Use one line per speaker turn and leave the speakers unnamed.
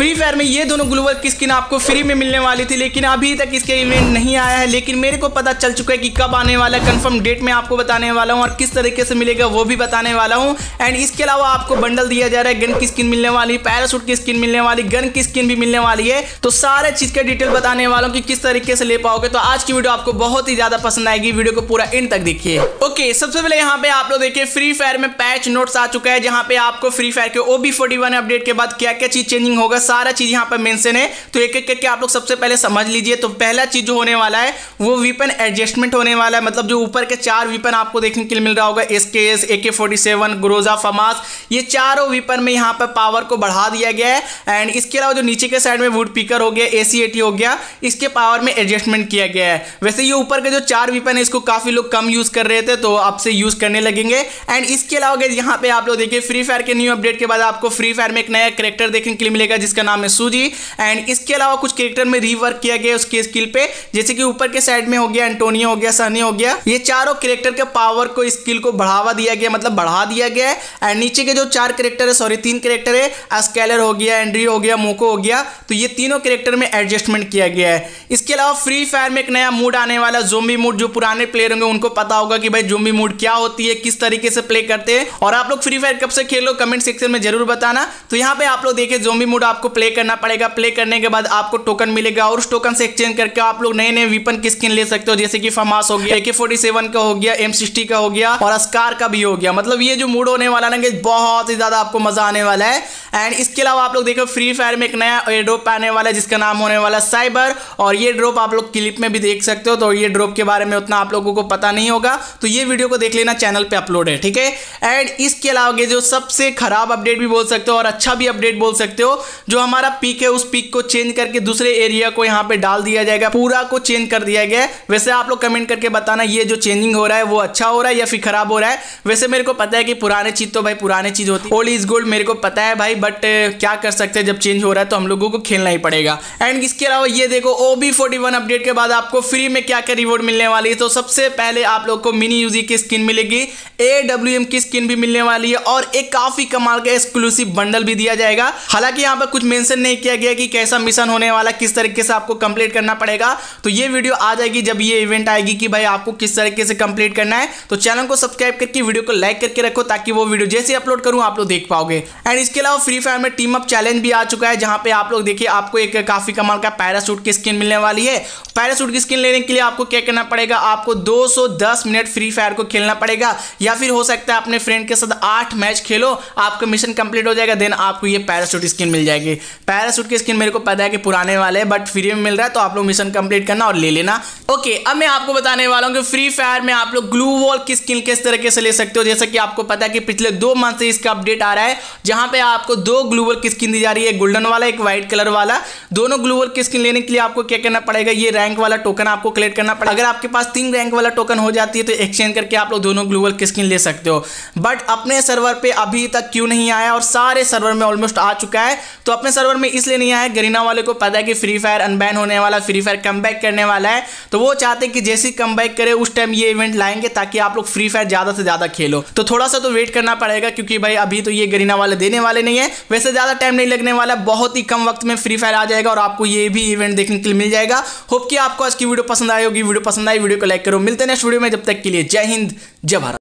Free Fire में ये दोनों ग्लोबल की स्किन आपको फ्री में मिलने वाली थी, लेकिन अभी तक इसके इवेंट नहीं आया है। लेकिन मेरे को पता चल चुका है कि कब आने वाला है, कंफर्म डेट में आपको बताने वाला हूँ और किस तरीके से मिलेगा वो भी बताने वाला हूँ। एंड इसके अलावा आपको बंडल दिया जा रहा है, गन की स्किन मिलने वाली, पैराशूट की स्किन मिलने वाली, गन की स्किन भी मिलने वाली है। तो सारे चीज का डिटेल बताने वाला हूँ कि किस तरीके से ले पाओगे। तो आज की वीडियो आपको बहुत ही ज्यादा पसंद आएगी, वीडियो को पूरा एंड तक देखिए। ओके, सबसे पहले यहाँ पे आप लोग देखिए फ्री फायर में पैच नोट्स आ चुका है, जहाँ पे आपको फ्री फायर के OB41 अपडेट के बाद क्या क्या चीज चेंजिंग होगा सारा चीज यहाँ पे मेंशन है। तो एक एक करके आप लोग सबसे पहले समझ लीजिए। तो पहला चीज जो होने वाला है वो वेपन एडजस्टमेंट होने वाला है, मतलब जो ऊपर के 4 वेपन आपको देखने के लिए मिल रहा होगा, SKS, AK-47, ग्रोजा, फमास, ये चारों वेपन में यहाँ पे पावर को बढ़ा दिया गया है। एंड इसके अलावा जो नीचे के साइड में वुड पिकर हो गया, AC-80 हो गया, इसके पावर में एडजस्टमेंट किया गया है। वैसे ये ऊपर के जो 4 वेपन है इसको काफी लोग कम यूज कर रहे थे, तो अब से यूज करने लगेंगे। एंड इसके अलावा यहाँ पे आप लोग देखिए फ्री फायर के न्यू अपडेट के बाद आपको फ्री फायर में एक नया कैरेक्टर देखने के लिए मिलेगा जिसका नाम है सूजी। एंड इसके अलावा कुछ कैरेक्टर में रीवर्क किया गया उसके स्किल पे, जैसे कि ऊपर के साइड में हो गया एंटोनियो हो गया, सनी हो गया, ये चारों कैरेक्टर के पावर को स्किल को बढ़ावा दिया गया, मतलब बढ़ा दिया गया है। एंड नीचे के जो 4 कैरेक्टर है, सॉरी 3 कैरेक्टर है, स्केलर हो गया, एंड्री हो गया, मोको हो गया, तो ये तीनों कैरेक्टर में एडजस्टमेंट किया गया है। इसके अलावा फ्री फायर में एक नया मूड आने वाला, ज़ोंबी मूड। जो पुराने प्लेयर होंगे उनको पता होगा कि भाई ज़ोंबी मूड क्या होती है, किस तरीके से प्ले करते हैं। और आप लोग फ्री फायर कब से खेलो कमेंट सेक्शन में जरूर बताना। तो यहाँ पे आप लोग देखिए ज़ोंबी मूड आपको प्ले करना पड़ेगा, प्ले करने के बाद आपको टोकन मिलेगा और उस टोकन से एक्सचेंज करके आप लोग नए नए वेपन की स्किन ले सकते हो, जैसे कि फमास हो गया, AK-47 का हो गया, M60 का हो गया और स्कार का भी हो गया। मतलब ये जो मूड होने वाला ना बहुत ही ज्यादा आपको मजा आने वाला है। एंड इसके अलावा आप लोग देखो फ्री फायर में एक नया एयर ड्रॉप आने वाला है जिसका नाम होने वाला साइबर, और ये ड्रॉप आप लोग क्लिप में भी देख सकते हो। तो ये ड्रॉप के बारे में उतना आप लोगों को पता नहीं होगा, तो ये वीडियो को देख लेना, चैनल पे अपलोड है, ठीक है। एंड इसके अलावा जो सबसे खराब अपडेट भी बोल सकते हो और अच्छा भी अपडेट बोल सकते हो, जो हमारा पीक है उस पीक को चेंज करके दूसरे एरिया को यहाँ पे डाल दिया जाएगा, पूरा को चेंज कर दिया गया है। वैसे आप लोग कमेंट करके बताना ये जो चेंजिंग हो रहा है वो अच्छा हो रहा है या फिर खराब हो रहा है। वैसे मेरे को पता है कि पुराने चीज तो भाई पुराने चीज होती है, ओल्ड इज गोल्ड, मेरे को पता है भाई, बट क्या कर सकते हैं, जब चेंज हो रहा है तो हम लोगों को खेलना ही पड़ेगा। एंड इसके अलावा ये देखो OB41 अपडेट के बाद आपको फ्री में क्या क्या रिवॉर्ड मिलने वाली है। तो सबसे पहले आप लोग को मिनी यूजी की स्किन मिलेगी, AWM की स्किन भी मिलने वाली है और एक काफी कमाल का एक्सक्लूसिव बंडल भी दिया जाएगा। हालांकि यहाँ पर कुछ मेंशन नहीं किया गया कि कैसा मिशन होने वाला, किस तरीके से आपको कंप्लीट करना पड़ेगा। तो ये वीडियो आ जाएगी जब ये इवेंट आएगी कि भाई आपको किस तरीके से कंप्लीट करना है। तो चैनल को सब्सक्राइब करके वीडियो को लाइक करके रखो ताकि वो वीडियो जैसे अपलोड करूं आप लोग देख पाओगे। एंड इसके अलावा फ्री फायर में टीम अप चैलेंज भी आ चुका है, जहां पे आप लोग देखिए आपको एक काफी कमाल का पैराशूट की स्किन मिलने वाली है। पैराशूट की स्किन लेने के लिए आपको क्या करना पड़ेगा, आपको 210 मिनट फ्री फायर को खेलना पड़ेगा, या फिर हो सकता है अपने फ्रेंड के साथ 8 मैच खेलो, आपका मिशन कंप्लीट हो जाएगा, देन आपको ये पैराशूट स्किन मिल जाएगी। पैराशूट की स्किन मेरे को पता है कि पुराने वाले हैं बट फ्री में मिल रहा है, तो आप लोग मिशन कंप्लीट करना और ले लेना। ओके, अब मैं आपको बताने वाला हूं कि फ्री फायर में आप लोग ग्लू वॉल की स्किन किस तरीके से ले सकते हो। जैसा कि आपको पता है कि पिछले 2 मंथ से इसका अपडेट आ रहा है, जहां पे आपको 2 ग्लू वॉल की स्किन दी जा रही है, गोल्डन वाला एक व्हाइट कलर वाला। दोनों ग्लू वॉल की स्किन लेने के लिए आपको क्या करना पड़ेगा, ये रैंक वाला टोकन आपको कलेक्ट करना पड़ेगा। अगर आपके पास 3 रैंक वाला टोकन हो जाती है तो एक्सचेंज करके आप लोग दोनों ग्लू वॉल की स्किन ले सकते हो। बट अपने सर्वर पे अभी तक क्यों नहीं आया, और सारे सर्वर में ऑलमोस्ट आ चुका है। तो अपने सर्वर में इसलिए नहीं आया, गरीना वाले को पता है कि फ्री फायर अनबैन होने वाला, फ्री फायर कमबैक करने वाला है, तो वो चाहते हैं कि जैसे ही कमबैक करे उस टाइम ये इवेंट लाएंगे ताकि आप लोग फ्री फायर ज्यादा से ज्यादा खेलो। तो थोड़ा सा तो वेट करना पड़ेगा, क्योंकि भाई अभी तो ये गरीना वाले देने वाले नहीं है। वैसे ज्यादा टाइम नहीं लगने वाला, बहुत ही कम वक्त में फ्री फायर आ जाएगा और आपको ये भी इवेंट देखने के लिए मिल जाएगा। होप कि आपको आज की वीडियो पसंद आई होगी। वीडियो पसंद आई वीडियो को लाइक करो। मिलते हैं नेक्स्ट वीडियो में, जब तक के लिए जय हिंद जय भारत।